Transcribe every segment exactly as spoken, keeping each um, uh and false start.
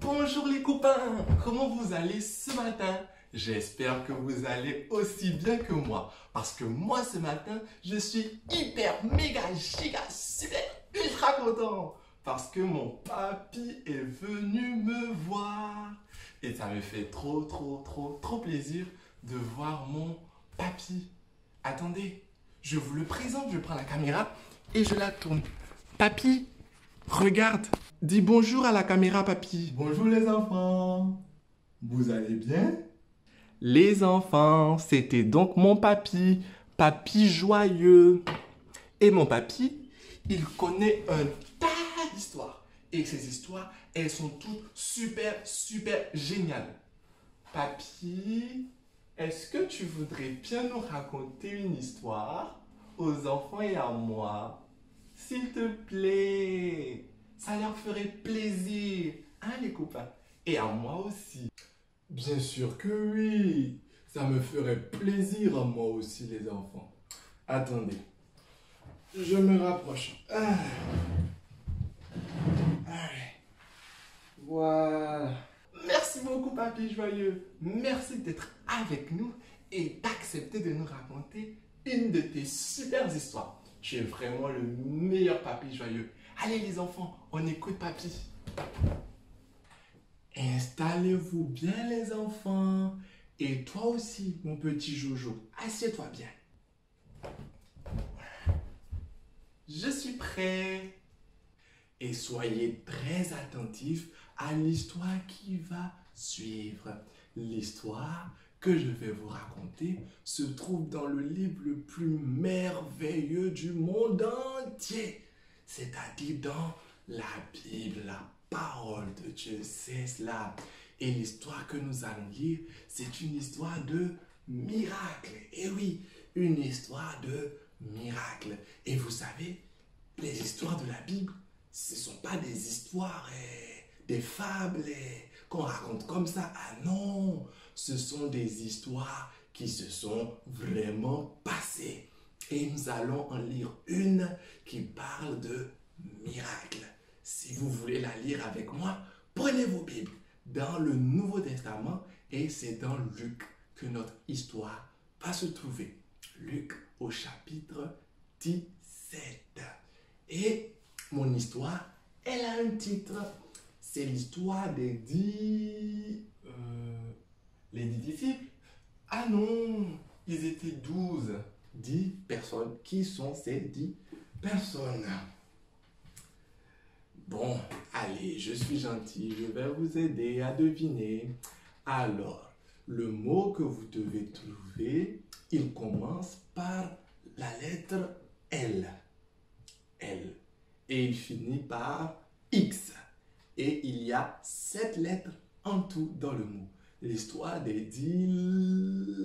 Bonjour les copains, comment vous allez ce matin? J'espère que vous allez aussi bien que moi. Parce que moi ce matin, je suis hyper, méga, giga, super, ultra content. Parce que mon papy est venu me voir. Et ça me fait trop, trop, trop, trop plaisir de voir mon papy. Attendez, je vous le présente, je prends la caméra et je la tourne. Papy, regarde, dis bonjour à la caméra, papy. Bonjour les enfants, vous allez bien? Les enfants, c'était donc mon papy, papy joyeux. Et mon papy, il connaît un tas d'histoires. Et ces histoires, elles sont toutes super, super géniales. Papy, est-ce que tu voudrais bien nous raconter une histoire aux enfants et à moi? S'il te plaît, ça leur ferait plaisir, hein les copains? Et à moi aussi. Bien sûr que oui, ça me ferait plaisir à moi aussi les enfants. Attendez, je me rapproche. Ah. Allez. Voilà. Merci beaucoup, papy joyeux. Merci d'être avec nous et d'accepter de nous raconter une de tes super histoires. Tu es vraiment le meilleur papy joyeux. Allez les enfants, on écoute papy. Installez-vous bien les enfants. Et toi aussi, mon petit Jojo, assieds-toi bien. Je suis prêt. Et soyez très attentifs à l'histoire qui va suivre. L'histoire que je vais vous raconter se trouve dans le livre le plus merveilleux du monde entier, c'est-à-dire dans la Bible, la parole de Dieu, c'est cela. Et l'histoire que nous allons lire, c'est une histoire de miracle. Et oui, une histoire de miracle. Et vous savez, les histoires de la Bible, ce ne sont pas des histoires, eh, des fables eh, qu'on raconte comme ça. Ah non, ce sont des histoires qui se sont vraiment passées. Et nous allons en lire une qui parle de miracle. Si vous voulez la lire avec moi, prenez vos Bibles dans le Nouveau Testament et c'est dans Luc que notre histoire va se trouver. Luc au chapitre dix-sept. Et mon histoire, elle a un titre. C'est l'histoire des dix... Euh, les dix disciples. Ah non, ils étaient douze. Dix personnes. Qui sont ces dix personnes? Bon, allez, je suis gentil. Je vais vous aider à deviner. Alors, le mot que vous devez trouver, il commence par la lettre L. L. Et il finit par X. Et il y a sept lettres en tout dans le mot. L'histoire des dix...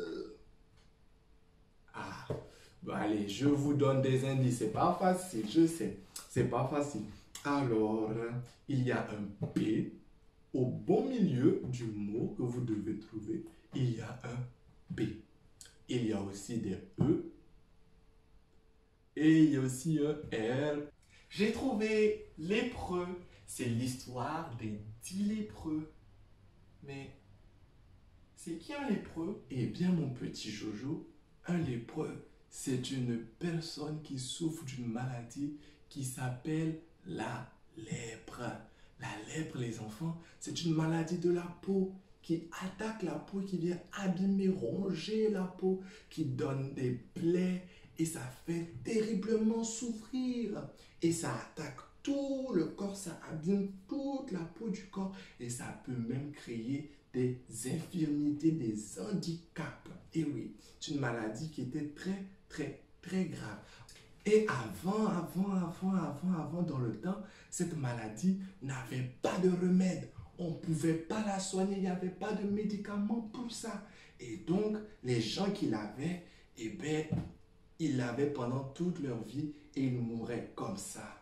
Ah, bon, allez, je vous donne des indices. C'est pas facile, je sais. C'est pas facile. Alors, il y a un P au bon milieu du mot que vous devez trouver. Il y a un B. Il y a aussi des E. Et il y a aussi un R. J'ai trouvé lépreux. C'est l'histoire des dix lépreux. Mais c'est qui un lépreux? Eh bien, mon petit Jojo, un lépreux, c'est une personne qui souffre d'une maladie qui s'appelle la lèpre. La lèpre, les enfants, c'est une maladie de la peau qui attaque la peau, qui vient abîmer, ronger la peau, qui donne des plaies et ça fait terriblement souffrir. Et ça attaque tout le corps, ça abîme toute la peau du corps et ça peut même créer des infirmités, des handicaps. Et oui, c'est une maladie qui était très, très, très grave. Et avant, avant, avant, avant, avant, dans le temps, cette maladie n'avait pas de remède. On ne pouvait pas la soigner, il n'y avait pas de médicaments pour ça. Et donc, les gens qui l'avaient, eh bien, ils l'avaient pendant toute leur vie et ils mouraient comme ça.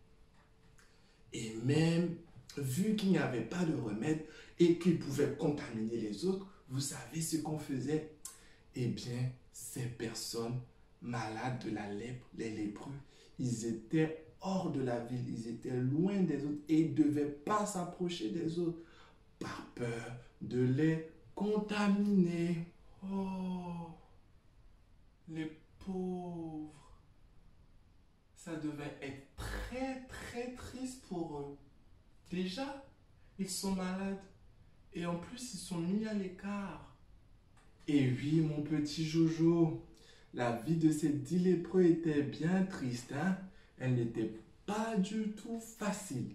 Et même, vu qu'il n'y avait pas de remède et qu'ils pouvaient contaminer les autres, vous savez ce qu'on faisait? Eh bien, ces personnes malades de la lèpre, les lépreux, ils étaient hors de la ville, ils étaient loin des autres et ils ne devaient pas s'approcher des autres par peur de les contaminer. Oh, les pauvres, ça devait être très très triste pour eux. Déjà, ils sont malades et en plus ils sont mis à l'écart. Et oui, mon petit Jojo, la vie de ces dix lépreux était bien triste, hein? Elle n'était pas du tout facile.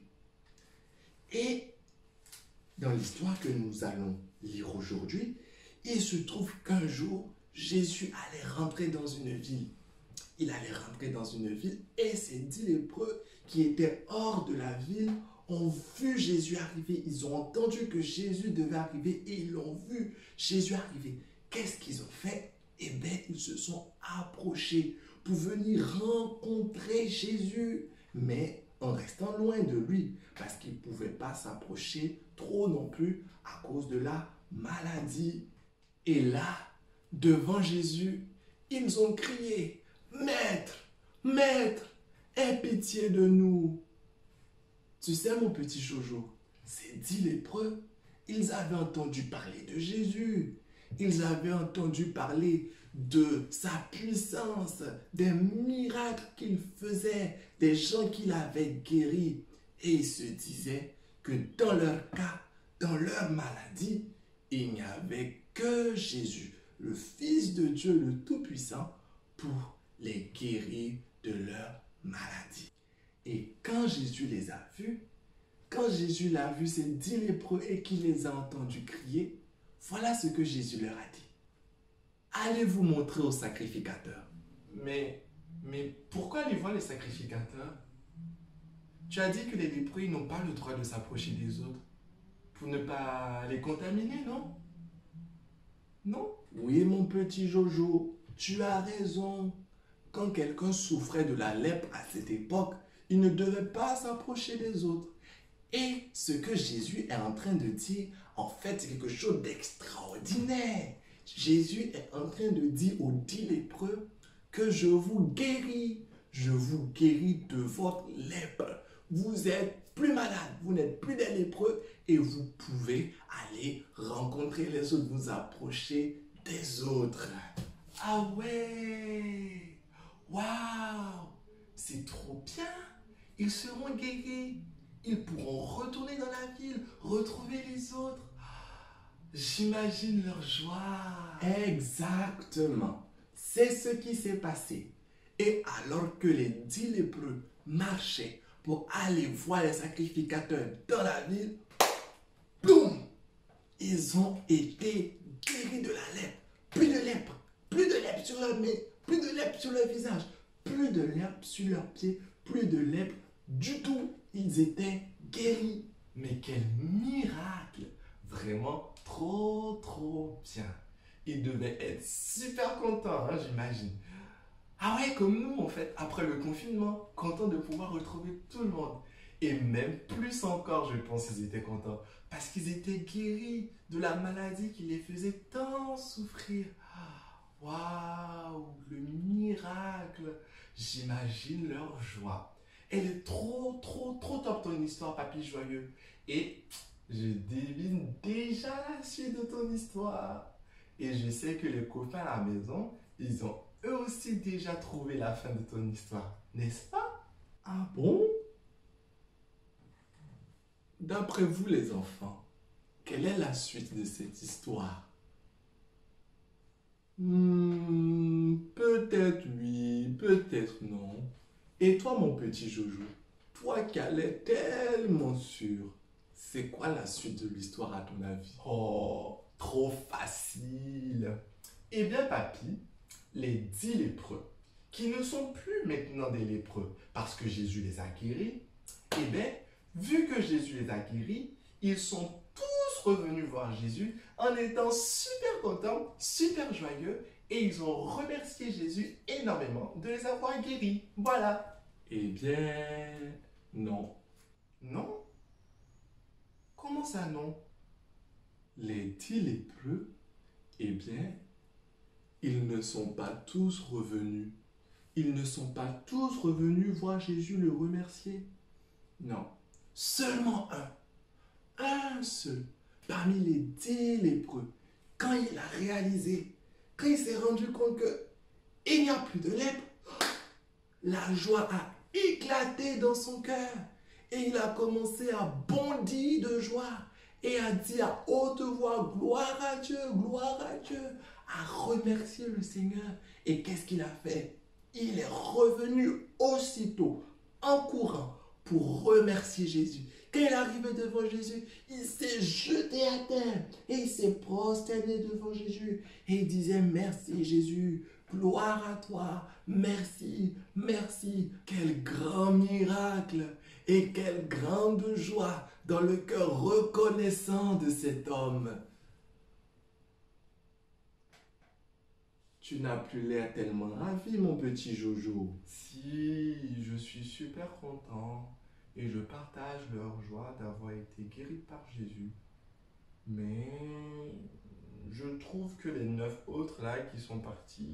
Et dans l'histoire que nous allons lire aujourd'hui, il se trouve qu'un jour, Jésus allait rentrer dans une ville. Il allait rentrer dans une ville et ces dix lépreux qui étaient hors de la ville ont vu Jésus arriver. Ils ont entendu que Jésus devait arriver et ils l'ont vu Jésus arriver. Qu'est-ce qu'ils ont fait? Eh bien, ils se sont approchés pour venir rencontrer Jésus, mais en restant loin de lui, parce qu'ils ne pouvaient pas s'approcher trop non plus à cause de la maladie. Et là, devant Jésus, ils ont crié, « Maître, Maître, aie pitié de nous !» Tu sais, mon petit Jojo, ces dix lépreux, ils avaient entendu parler de Jésus. Ils avaient entendu parler de sa puissance, des miracles qu'il faisait, des gens qu'il avait guéris. Et ils se disaient que dans leur cas, dans leur maladie, il n'y avait que Jésus, le Fils de Dieu le Tout-Puissant, pour les guérir de leur maladie. Et quand Jésus les a vus, quand Jésus l'a vu, ces dix lépreux et qu'il les a entendus crier, voilà ce que Jésus leur a dit. Allez vous montrer au sacrificateur. Mais, mais pourquoi aller voir les sacrificateurs? Tu as dit que les lépreux n'ont pas le droit de s'approcher des autres pour ne pas les contaminer, non? Non? Oui, mon petit Jojo, tu as raison. Quand quelqu'un souffrait de la lèpre à cette époque, il ne devait pas s'approcher des autres. Et ce que Jésus est en train de dire, en fait, c'est quelque chose d'extraordinaire. Jésus est en train de dire aux dix lépreux que je vous guéris. Je vous guéris de votre lèpre. Vous êtes plus malade, vous n'êtes plus des lépreux et vous pouvez aller rencontrer les autres, vous approcher des autres. Ah ouais! Waouh! C'est trop bien! Ils seront guéris. Ils pourront retourner dans la ville, retrouver les autres. J'imagine leur joie. Exactement. C'est ce qui s'est passé. Et alors que les dix lépreux marchaient pour aller voir les sacrificateurs dans la ville, boum! Ils ont été guéris de la lèpre. Plus de lèpre. Plus de lèpre sur leur main. Plus de lèpre sur leur visage. Plus de lèpre sur leurs pieds. Plus de lèpre du tout. Ils étaient guéris. Mais quel miracle! Vraiment trop, trop bien. Ils devaient être super contents, hein, j'imagine. Ah ouais, comme nous, en fait, après le confinement, contents de pouvoir retrouver tout le monde. Et même plus encore, je pense qu'ils étaient contents. Parce qu'ils étaient guéris de la maladie qui les faisait tant souffrir. Waouh, le miracle! J'imagine leur joie. Elle est trop, trop, trop top ton histoire, Papy Joyeux. Et je devine déjà la suite de ton histoire. Et je sais que les copains à la maison, ils ont eux aussi déjà trouvé la fin de ton histoire. N'est-ce pas? Ah bon? D'après vous les enfants, quelle est la suite de cette histoire? Hmm, peut-être oui, peut-être non. Et toi, mon petit Jojo, toi qui as l'air tellement sûr, c'est quoi la suite de l'histoire à ton avis? Oh, trop facile. Eh bien, papy, les dix lépreux, qui ne sont plus maintenant des lépreux parce que Jésus les a guéris, eh bien, vu que Jésus les a guéris, ils sont tous revenus voir Jésus en étant super contents, super joyeux, et ils ont remercié Jésus énormément de les avoir guéris. Voilà. Eh bien, non. Non? Comment ça, non? Les dix lépreux, eh bien, ils ne sont pas tous revenus. ils ne sont pas tous revenus voir Jésus le remercier. Non, seulement un, un seul, parmi les dix lépreux, quand il a réalisé, quand il s'est rendu compte qu'il n'y a plus de lèpre, la joie a éclaté dans son cœur et il a commencé à bondir de joie et a dit à haute voix, gloire à Dieu, gloire à Dieu, à remercier le Seigneur. Et qu'est-ce qu'il a fait? Il est revenu aussitôt, en courant, pour remercier Jésus. Quand il est arrivé devant Jésus, il s'est jeté à terre et il s'est prosterné devant Jésus. Et il disait, merci Jésus, gloire à toi, merci, merci. Quel grand miracle et quelle grande joie dans le cœur reconnaissant de cet homme. Tu n'as plus l'air tellement ravi, mon petit Jojo. Si, je suis super content et je partage leur joie d'avoir été guéri par Jésus. Mais je trouve que les neuf autres là qui sont partis,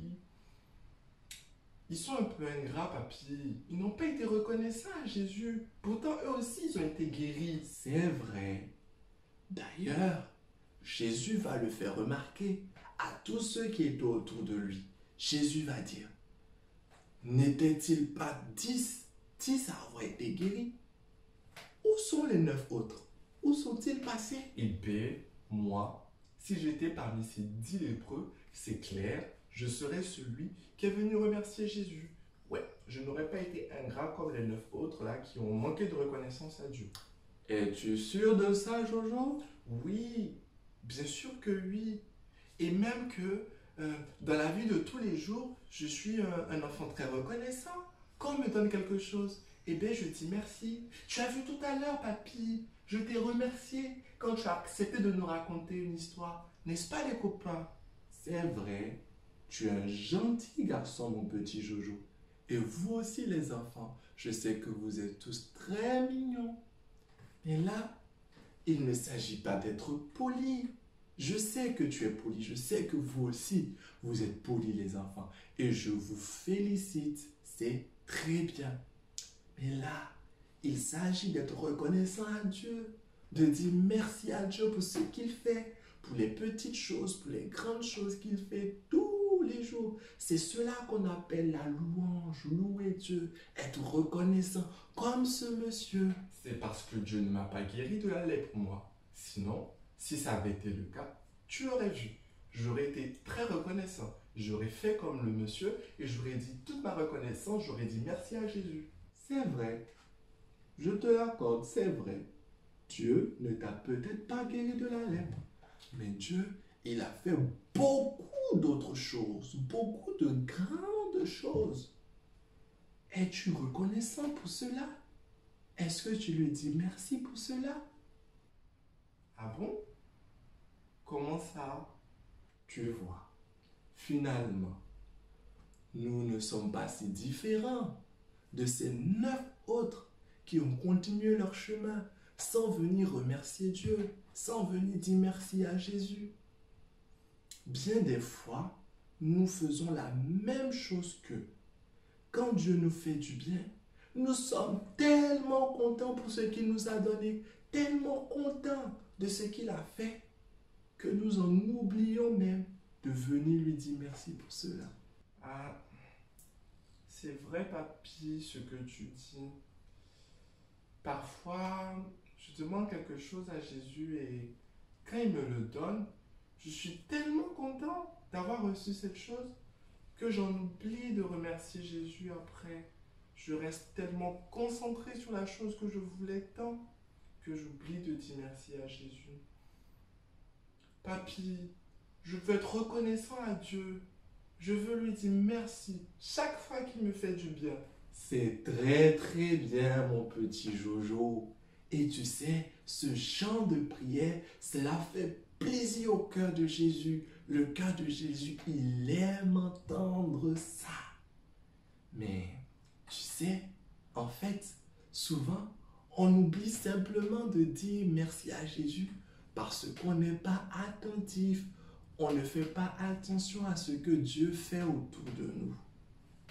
ils sont un peu ingrats, papy. Ils n'ont pas été reconnaissants à Jésus. Pourtant, eux aussi, ils ont été guéris. C'est vrai. D'ailleurs, Jésus va le faire remarquer à tous ceux qui étaient autour de lui. Jésus va dire, n'étaient-ils pas dix, dix à avoir été guéris? Où sont les neuf autres? Où sont-ils passés? Et bien, moi, si j'étais parmi ces dix lépreux, c'est clair, je serais celui qui est venu remercier Jésus. Ouais, je n'aurais pas été ingrat comme les neuf autres là qui ont manqué de reconnaissance à Dieu. Es-tu sûr de ça, Jojo? Oui, bien sûr que oui. Et même que euh, dans la vie de tous les jours, je suis un, un enfant très reconnaissant. Quand on me donne quelque chose, eh bien, je dis merci. Tu as vu tout à l'heure, papy, je t'ai remercié quand tu as accepté de nous raconter une histoire. N'est-ce pas, les copains? C'est vrai. Tu es un gentil garçon, mon petit Jojo. Et vous aussi, les enfants, je sais que vous êtes tous très mignons. Mais là, il ne s'agit pas d'être poli. Je sais que tu es poli, je sais que vous aussi, vous êtes polis, les enfants. Et je vous félicite, c'est très bien. Mais là, il s'agit d'être reconnaissant à Dieu, de dire merci à Dieu pour ce qu'il fait, pour les petites choses, pour les grandes choses qu'il fait tous les jours. C'est cela qu'on appelle la louange, louer Dieu, être reconnaissant, comme ce monsieur. C'est parce que Dieu ne m'a pas guéri de la lèpre, moi. Sinon, si ça avait été le cas, tu l'aurais vu. J'aurais été très reconnaissant. J'aurais fait comme le monsieur et j'aurais dit toute ma reconnaissance, j'aurais dit merci à Jésus. C'est vrai. Je te l'accorde, c'est vrai. Dieu ne t'a peut-être pas guéri de la lèpre. Mais Dieu, il a fait beaucoup d'autres choses, beaucoup de grandes choses. Es-tu reconnaissant pour cela? Est-ce que tu lui dis merci pour cela? Ah bon? Comment ça? Tu vois, finalement, nous ne sommes pas si différents de ces neuf autres qui ont continué leur chemin sans venir remercier Dieu, sans venir dire merci à Jésus. Bien des fois, nous faisons la même chose qu'eux. Quand Dieu nous fait du bien, nous sommes tellement contents pour ce qu'il nous a donné, tellement contents de ce qu'il a fait, que nous en oublions même de venir lui dire merci pour cela. Ah, c'est vrai, papy, ce que tu dis. Parfois, je demande quelque chose à Jésus et quand il me le donne, je suis tellement content d'avoir reçu cette chose que j'en oublie de remercier Jésus après. Je reste tellement concentré sur la chose que je voulais tant que j'oublie de dire merci à Jésus. Papy, je veux être reconnaissant à Dieu. Je veux lui dire merci chaque fois qu'il me fait du bien. C'est très très bien, mon petit Jojo. Et tu sais, ce chant de prière, cela fait plaisir au cœur de Jésus. Le cœur de Jésus, il aime entendre ça. Mais tu sais, en fait, souvent, on oublie simplement de dire merci à Jésus parce qu'on n'est pas attentif. On ne fait pas attention à ce que Dieu fait autour de nous.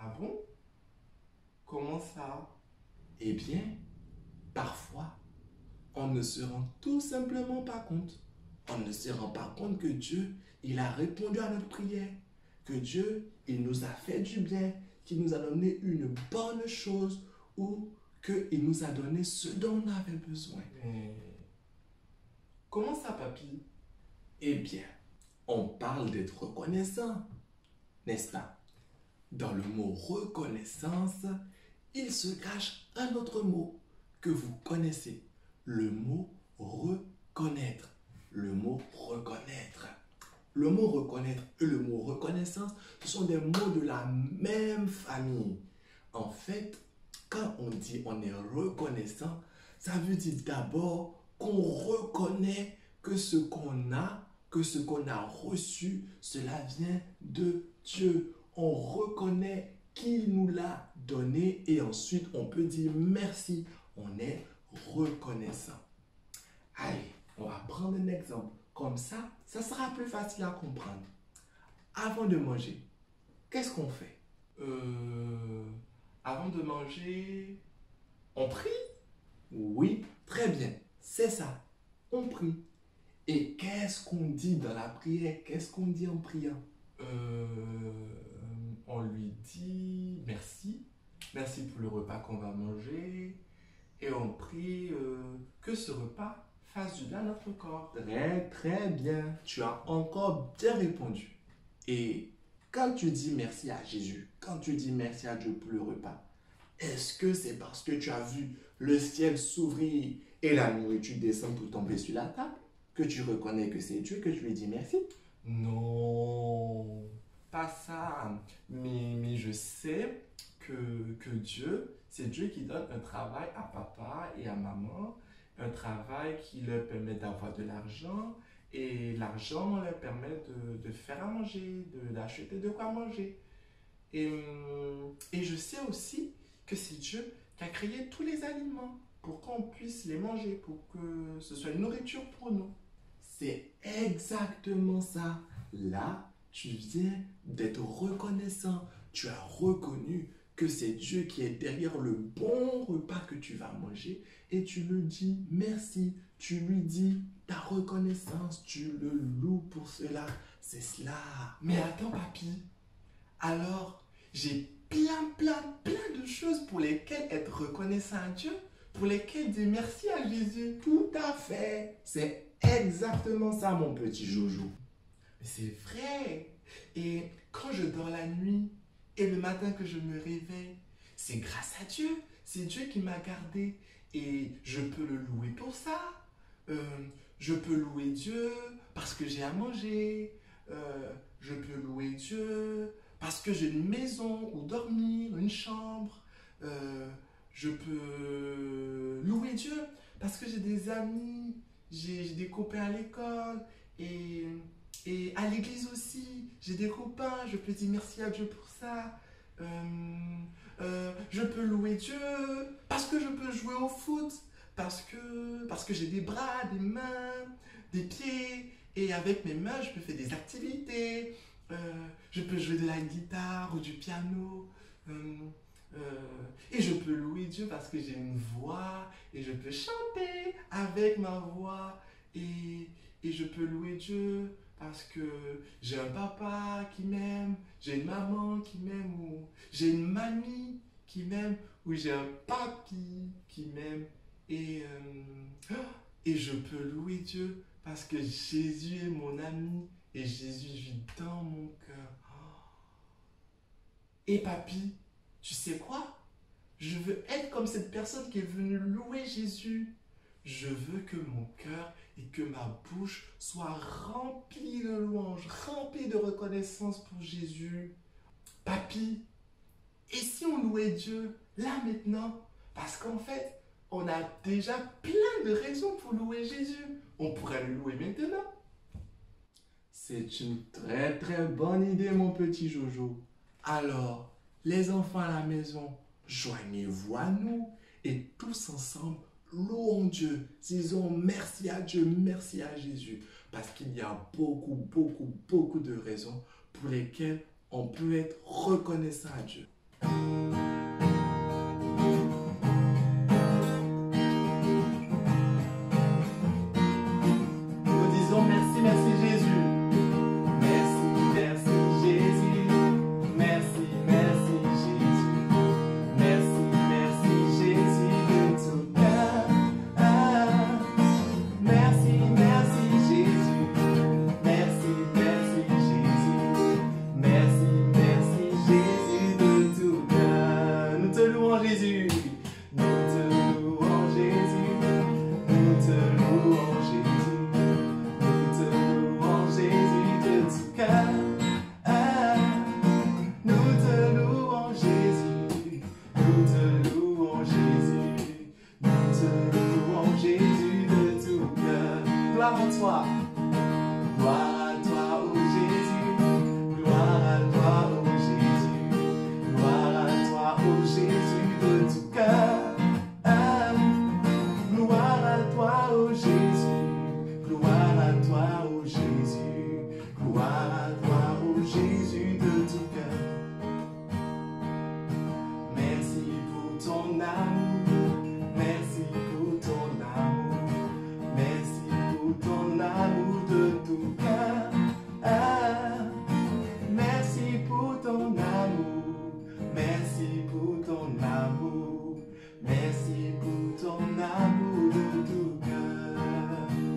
Ah bon? Comment ça? Eh bien, parfois, on ne se rend tout simplement pas compte. On ne se rend pas compte que Dieu, il a répondu à notre prière. Que Dieu, il nous a fait du bien, qu'il nous a donné une bonne chose ou qu'il nous a donné ce dont on avait besoin. Mais comment ça, papy? Eh bien, on parle d'être reconnaissant, n'est-ce pas? Dans le mot reconnaissance, il se cache un autre mot que vous connaissez, le mot reconnaître. Le mot reconnaître. Le mot reconnaître et le mot reconnaissance, ce sont des mots de la même famille. En fait, quand on dit on est reconnaissant, ça veut dire d'abord qu'on reconnaît que ce qu'on a, que ce qu'on a reçu, cela vient de Dieu. On reconnaît qui nous l'a donné et ensuite on peut dire merci. On est reconnaissant. Allez, on va prendre un exemple. Comme ça, ça sera plus facile à comprendre. Avant de manger, qu'est-ce qu'on fait? Euh, avant de manger, on prie? Oui, très bien, c'est ça. On prie. Et qu'est-ce qu'on dit dans la prière? Qu'est-ce qu'on dit en priant? Euh, on lui dit merci. Merci pour le repas qu'on va manger. Et on prie euh, que ce repas fasse du bien à notre corps. Très, très bien. Tu as encore bien répondu. Et quand tu dis merci à Jésus, quand tu dis merci à Dieu pour le repas, est-ce que c'est parce que tu as vu le ciel s'ouvrir et la nourriture descendre pour tomber sur la table que tu reconnais que c'est Dieu que tu lui dis merci? Non, pas ça. Mais, mais je sais que, que Dieu, c'est Dieu qui donne un travail à papa et à maman, un travail qui leur permet d'avoir de l'argent et l'argent leur permet de, de faire à manger, de- d'acheter de quoi manger. Et, hum, et je sais aussi que c'est Dieu qui a créé tous les aliments pour qu'on puisse les manger, pour que ce soit une nourriture pour nous. C'est exactement ça. Là, tu viens d'être reconnaissant. Tu as reconnu que c'est Dieu qui est derrière le bon repas que tu vas manger et tu lui dis merci. Tu lui dis ta reconnaissance. Tu le loues pour cela. C'est cela. Mais attends, papy, alors j'ai plein, plein, plein de choses pour lesquelles être reconnaissant à Dieu, pour lesquelles dire merci à Jésus. Tout à fait. C'est exactement ça, mon petit Jojo. Mais c'est vrai. Et quand je dors la nuit et le matin que je me réveille, c'est grâce à Dieu. C'est Dieu qui m'a gardé et je peux le louer pour ça. Euh, je peux louer Dieu parce que j'ai à manger. Euh, je peux louer Dieu parce que j'ai une maison où dormir, une chambre. Euh, je peux louer Dieu parce que j'ai des amis, j'ai j'ai des copains à l'école et, et à l'église aussi. J'ai des copains, je peux dire merci à Dieu pour ça. Euh, euh, je peux louer Dieu parce que je peux jouer au foot, parce que, parce que j'ai des bras, des mains, des pieds, et avec mes mains, je peux faire des activités. Euh, je peux jouer de la guitare ou du piano. Euh, euh, et je peux louer Dieu parce que j'ai une voix et je peux chanter avec ma voix. Et, et je peux louer Dieu parce que j'ai un papa qui m'aime, j'ai une maman qui m'aime, ou j'ai une mamie qui m'aime, ou j'ai un papy qui m'aime. Et, euh, et je peux louer Dieu parce que Jésus est mon ami et Jésus vit dans mon cœur. Et papy, tu sais quoi? Je veux être comme cette personne qui est venue louer Jésus. Je veux que mon cœur et que ma bouche soient remplis de louanges, remplis de reconnaissance pour Jésus. Papy, et si on louait Dieu là maintenant? Parce qu'en fait, on a déjà plein de raisons pour louer Jésus. On pourrait le louer maintenant. C'est une très très bonne idée, mon petit Jojo. Alors, les enfants à la maison, joignez-vous à nous et tous ensemble, louons Dieu. Disons merci à Dieu, merci à Jésus. Parce qu'il y a beaucoup, beaucoup, beaucoup de raisons pour lesquelles on peut être reconnaissant à Dieu. Nous disons merci, merci Jésus. Merci, merci Jésus. Merci, merci Jésus. Merci, merci Jésus de tout cœur. Ah, merci, merci Jésus. Merci, merci Jésus. Merci, merci Jésus de tout cœur. Nous te louons Jésus. Nous te louons Jésus. Nous te louons Jésus. Nous te louons Jésus de tout cœur. Ah, nous te louons Jésus. Nous te louons Jésus. Nous te louons Jésus de tout cœur. Gloire à toi. Gloire à toi, ô Jésus. Gloire à toi, ô Jésus. Gloire à toi, ô Jésus de tout cœur. Ah, gloire à toi, ô Jésus. Gloire à toi, ô Jésus. Gloire à toi, ô Jésus de tout cœur. Merci pour ton amour. Merci pour ton amour. Merci pour ton amour de tout cœur. Ah, merci pour ton amour. Merci pour ton amour. Merci pour ton amour de tout cœur.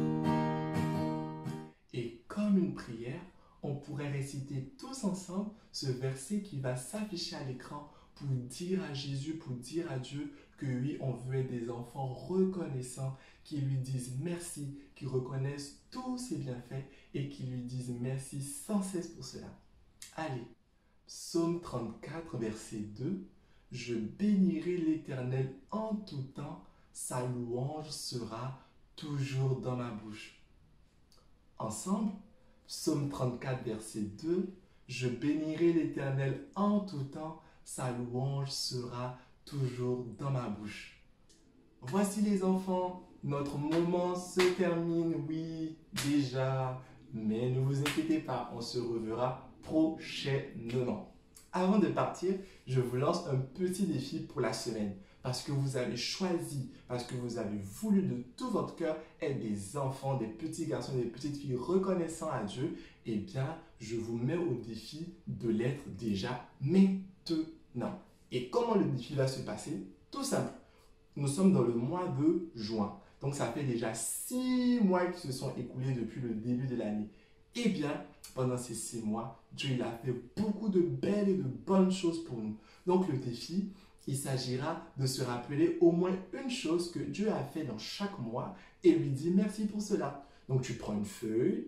Et comme une prière, on pourrait réciter tous ensemble ce verset qui va s'afficher à l'écran pour dire à Jésus, pour dire à Dieu que oui, on veut être des enfants reconnaissants, qui lui disent merci, qui reconnaissent tous ses bienfaits et qui lui disent merci sans cesse pour cela. Allez, Psaume trente-quatre, verset deux. Je bénirai l'Éternel en tout temps, sa louange sera toujours dans ma bouche. Ensemble, Psaume trente-quatre, verset deux. Je bénirai l'Éternel en tout temps, sa louange sera toujours dans ma bouche. Voici les enfants, notre moment se termine, oui, déjà, mais ne vous inquiétez pas, on se reverra prochainement. Avant de partir, je vous lance un petit défi pour la semaine. Parce que vous avez choisi, parce que vous avez voulu de tout votre cœur être des enfants, des petits garçons, des petites filles reconnaissants à Dieu, eh bien, je vous mets au défi de l'être déjà maintenant. Et comment le défi va se passer? Tout simple. Nous sommes dans le mois de juin. Donc, ça fait déjà six mois qui se sont écoulés depuis le début de l'année. Eh bien, pendant ces six mois, Dieu il a fait beaucoup de belles et de bonnes choses pour nous. Donc, le défi, il s'agira de se rappeler au moins une chose que Dieu a fait dans chaque mois et lui dire merci pour cela. Donc, tu prends une feuille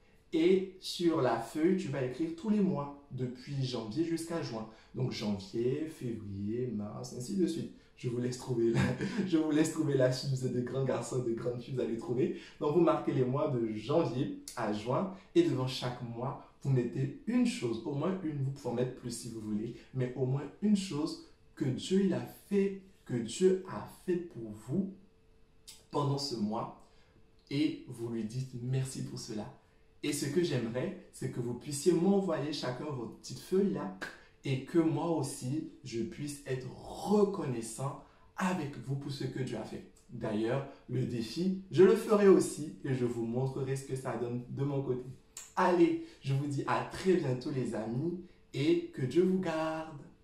et sur la feuille, tu vas écrire tous les mois depuis janvier jusqu'à juin. Donc, janvier, février, mars, ainsi de suite. Je vous laisse trouver la, je vous laisse trouver la suite. Vous êtes de grands garçons, de grandes filles, vous allez trouver. Donc, vous marquez les mois de janvier à juin et devant chaque mois, vous mettez une chose, au moins une, vous pouvez en mettre plus si vous voulez, mais au moins une chose que Dieu il a fait, que Dieu a fait pour vous pendant ce mois et vous lui dites merci pour cela. Et ce que j'aimerais, c'est que vous puissiez m'envoyer chacun votre petite feuille là et que moi aussi, je puisse être reconnaissant avec vous pour ce que Dieu a fait. D'ailleurs, le défi, je le ferai aussi et je vous montrerai ce que ça donne de mon côté. Allez, je vous dis à très bientôt les amis et que Dieu vous garde.